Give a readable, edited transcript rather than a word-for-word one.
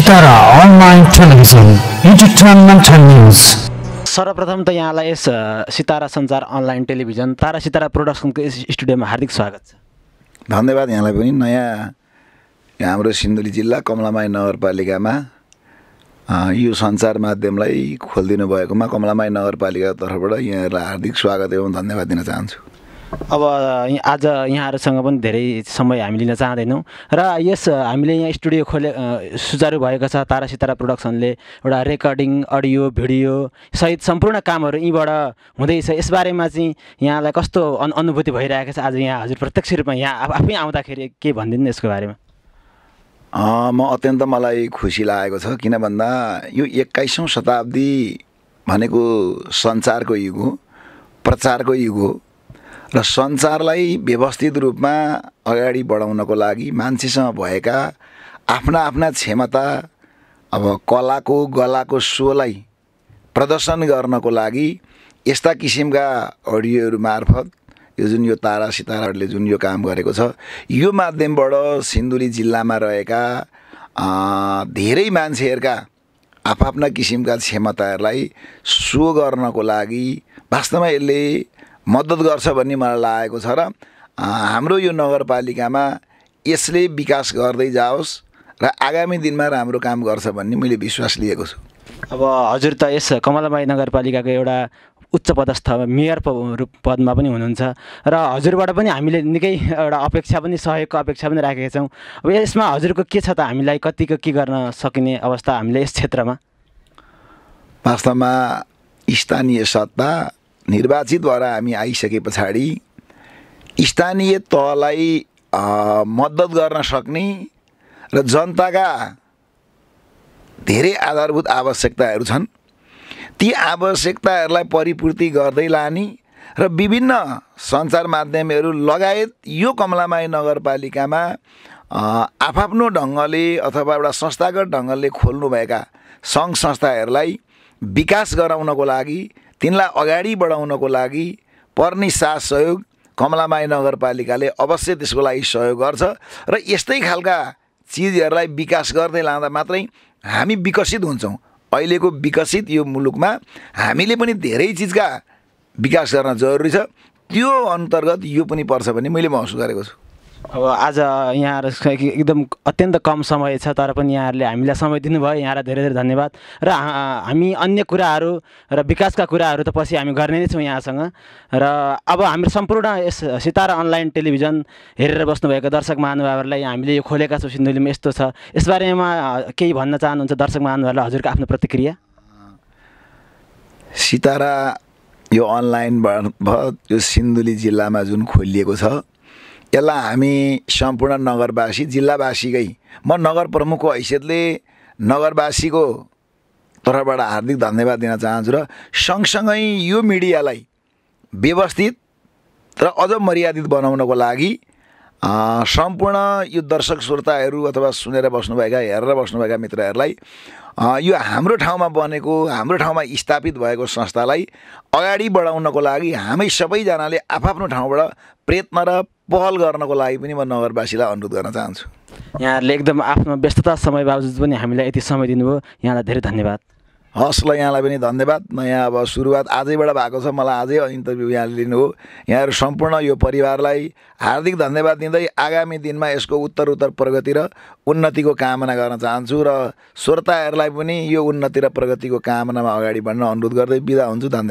सितारा online television entertainment news. सर्वप्रथम त यहाँलाई यस सितारा सञ्चार अनलाइन टेलिभिजन तारा सितारा प्रोडक्सनको स्टुडियोमा हार्दिक स्वागत छ। धन्यवाद। यहाँलाई पनि नयाँ हाम्रो सिन्धुली जिल्ला कमलामाई नगरपालिकामा यो सञ्चार माध्यमलाई खोलिदिनु भएकोमा कमलामाई नगरपालिकाको तर्फबाट यहाँहरूलाई हार्दिक स्वागत एवं धन्यवाद दिन चाहन्छु। अब आज यहाँहरूसँग पनि धेरै समय हामी लिन चाहँदैनौँ र यस हामीले यहाँ स्टुडियो सुचारू भएको छ। तारा सितारा प्रोडक्सनले एउटा रेकर्डिङ अडियो भिडियो सहित सम्पूर्ण कामहरू यहीँबाट हुँदैछ। यसबारेमा चाहिँ यहाँलाई कस्तो अनुभूति भइरहेको छ? आज यहाँ हजुर प्रत्यक्ष रूपमा यहाँ आफै आउँदाखेरि के भनिदिनु यसको बारेमा? मलाई खुसी लागेको छ, किन भन्दा यो 21औं शताब्दी भनेको सञ्चारको युग हो, प्रचारको युग हो र सञ्चारलाई व्यवस्थित रूपमा अगाडि बढाउनको लागि मान्छेसँग भएका आफ्ना आफ्ना क्षमता अब कलाको गलाको सोलाई प्रदर्शन गर्नको लागि यस्ता किसिमका अडियोहरू मार्फत यो तारा सिताराहरूले जुन यो काम गरेको छ, यो माध्यमबाट सिन्धुली जिल्लामा रहेका धेरै मान्छेहरूका आफ्ना किसिमका क्षमताहरूलाई सो गर्नको लागि वास्तवमा यसले मद्दत गर्छ भन्ने मलाई लागेको छ र हाम्रो यो नगरपालिकामा यसले विकास गर्दै जाओस् र आगामी दिनमा राम्रो काम गर्छ भन्ने मैले विश्वास लिएको छु। अब हजुर त यस कमलामाई नगरपालिकाको एउटा उच्च पदस्थ मेयर पदमा पनि हुनुहुन्छ र हजुरबाट पनि हामीले निकै एउटा अपेक्षा पनि सहयोगको अपेक्षा पनि राखेका छौँ। अब यसमा हजुरको के छ त? हामीलाई कतिको के गर्न सकिने अवस्था हामीले यस क्षेत्रमा? वास्तवमा स्थानीय सत्ता निर्वाचित भएर हामी आइसके पछाडि स्थानीय तहलाई मद्दत गर्न सक्ने र जनताका धेरै आधारभूत आवश्यकताहरू छन्, ती आवश्यकताहरूलाई परिपूर्ति गर्दै लाने र विभिन्न सञ्चार माध्यमहरू लगायत यो कमलामाई नगरपालिकामा आफ्नो ढङ्गले अथवा एउटा संस्थागत ढङ्गले खोल्नुभएका सङ्घ संस्थाहरूलाई विकास गराउनको लागि, तिनलाई अगाडि बढाउनको लागि पर्ने साथ सहयोग कमलामाई नगरपालिकाले अवश्य त्यसको लागि सहयोग गर्छ र यस्तै खालका चिजहरूलाई विकास गर्दै लाँदा मात्रै हामी विकसित हुन्छौँ। अहिलेको विकसित यो मुलुकमा हामीले पनि धेरै चिजका विकास गर्न जरुरी छ, त्यो अन्तर्गत यो पनि पर्छ भन्ने मैले महसुस गरेको छु। अब आज यहाँहरू एकदम अत्यन्त कम समय छ, तर पनि यहाँहरूले हामीलाई समय दिनुभयो, यहाँलाई धेरै धेरै धन्यवाद। र हामी अन्य कुराहरू र विकासका कुराहरू त पछि हामी गर्ने नै छौँ यहाँसँग। र अब हाम्रो सम्पूर्ण यस सितारा अनलाइन टेलिभिजन हेरेर बस्नुभएको दर्शक महानुभावहरूलाई हामीले यो खोलेका छौँ सिन्धुलीमा, यस्तो छ, यसबारेमा केही भन्न चाहनुहुन्छ दर्शक महानुभावहरूलाई हजुरको आफ्नो प्रतिक्रिया? सितारा यो अनलाइन यो सिन्धुली जिल्लामा जुन खोलिएको छ, यसलाई हामी सम्पूर्ण नगरवासी जिल्लावासीकै, म नगर प्रमुखको हैसियतले नगरवासीको तर्फबाट हार्दिक धन्यवाद दिन चाहन्छु र सँगसँगै यो मिडियालाई व्यवस्थित र अझ मर्यादित बनाउनको लागि सम्पूर्ण यो दर्शक श्रोताहरू अथवा सुनेर बस्नुभएका हेरेर बस्नुभएका मित्रहरूलाई यो हाम्रो ठाउँमा बनेको, हाम्रो ठाउँमा स्थापित भएको संस्थालाई अगाडि बढाउनको लागि हामी सबैजनाले आफ्नो ठाउँबाट प्रयत्न र पहल गर्नको लागि पनि म नगरवासीलाई अनुरोध गर्न चाहन्छु। यहाँहरूले एकदम आफ्नो व्यस्तता समय बावजुद पनि हामीलाई यति समय दिनुभयो, यहाँलाई धेरै धन्यवाद। हस् ल, यहाँलाई पनि धन्यवाद। नयाँ अब सुरुवात आजैबाट भएको छ, मलाई आजै इन्टरभ्यू यहाँले लिनुभयो। यहाँहरू सम्पूर्ण यो परिवारलाई हार्दिक धन्यवाद दिँदै आगामी दिनमा यसको उत्तर प्रगति र उन्नतिको कामना गर्न चाहन्छु र श्रोताहरूलाई पनि यो उन्नति र प्रगतिको कामनामा अगाडि बढ्न अनुरोध गर्दै बिदा हुन्छु। धन्यवाद।